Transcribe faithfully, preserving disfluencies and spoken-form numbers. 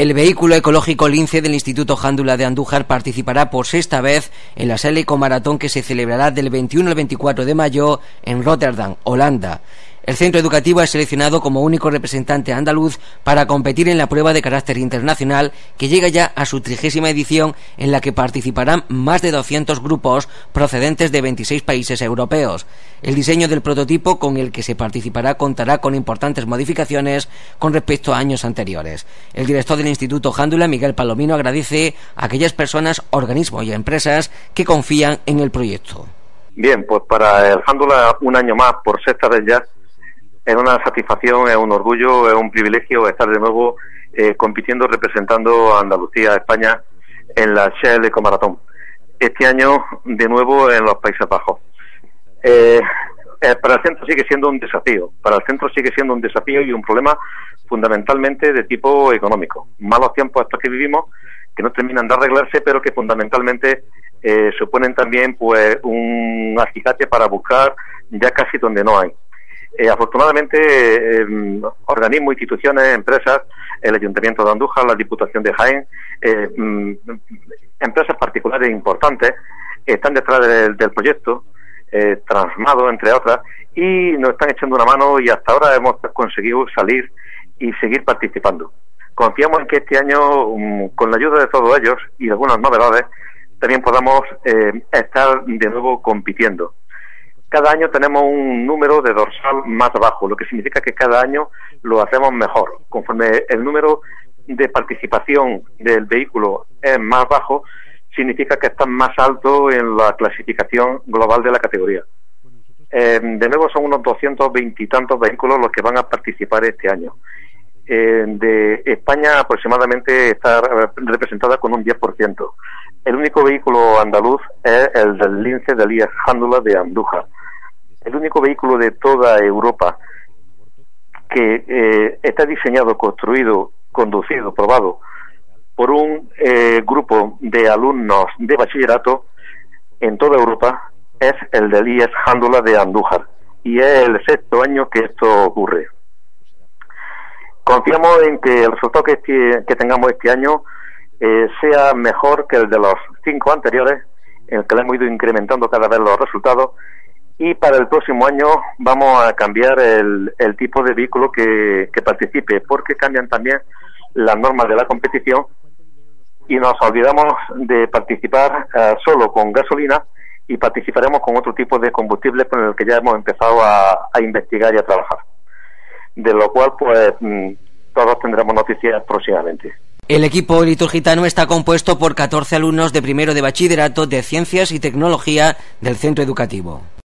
El vehículo ecológico Lince del Instituto Jándula de Andújar participará por sexta vez en la Sella Ecomaratón que se celebrará del veintiuno al veinticuatro de mayo en Rotterdam, Holanda. El centro educativo ha seleccionado como único representante andaluz para competir en la prueba de carácter internacional que llega ya a su trigésima edición, en la que participarán más de doscientos grupos procedentes de veintiséis países europeos. El diseño del prototipo con el que se participará contará con importantes modificaciones con respecto a años anteriores. El director del Instituto Jándula, Miguel Palomino, agradece a aquellas personas, organismos y empresas que confían en el proyecto. Bien, pues para el Jándula un año más, por sexta vez ya, es una satisfacción, es un orgullo, es un privilegio estar de nuevo eh, compitiendo, representando a Andalucía, a España, en la Sella Ecomaratón. Este año, de nuevo, en los Países Bajos. Eh, eh, para el centro sigue siendo un desafío, para el centro sigue siendo un desafío y un problema fundamentalmente de tipo económico. Malos tiempos estos que vivimos, que no terminan de arreglarse, pero que fundamentalmente eh, suponen también pues un acicate para buscar ya casi donde no hay. Eh, afortunadamente, eh, organismos, instituciones, empresas, el Ayuntamiento de Andújar, la Diputación de Jaén, eh, mm, empresas particulares importantes están detrás del, del proyecto, eh, Transmado, entre otras, y nos están echando una mano y hasta ahora hemos conseguido salir y seguir participando. Confiamos en que este año, um, con la ayuda de todos ellos y algunas novedades, también podamos eh, estar de nuevo compitiendo. Cada año tenemos un número de dorsal más bajo, lo que significa que cada año lo hacemos mejor. Conforme el número de participación del vehículo es más bajo, significa que está más alto en la clasificación global de la categoría. Eh, de nuevo son unos doscientos veinte y tantos vehículos los que van a participar este año. Eh, de España aproximadamente está representada con un diez por ciento. El único vehículo andaluz es el del Lince del I E S Jándula de Andújar. El único vehículo de toda Europa que eh, está diseñado, construido, conducido, probado por un eh, grupo de alumnos de bachillerato en toda Europa es el del I E S Jándula de Andújar, y es el sexto año que esto ocurre. Confiamos en que el resultado que, este, que tengamos este año eh, sea mejor que el de los cinco anteriores, en el que le hemos ido incrementando cada vez los resultados. Y para el próximo año vamos a cambiar el, el tipo de vehículo que, que participe, porque cambian también las normas de la competición y nos olvidamos de participar uh, solo con gasolina y participaremos con otro tipo de combustible con el que ya hemos empezado a, a investigar y a trabajar. De lo cual, pues, mmm, todos tendremos noticias próximamente. El equipo liturgitano está compuesto por catorce alumnos de primero de bachillerato de Ciencias y Tecnología del centro educativo.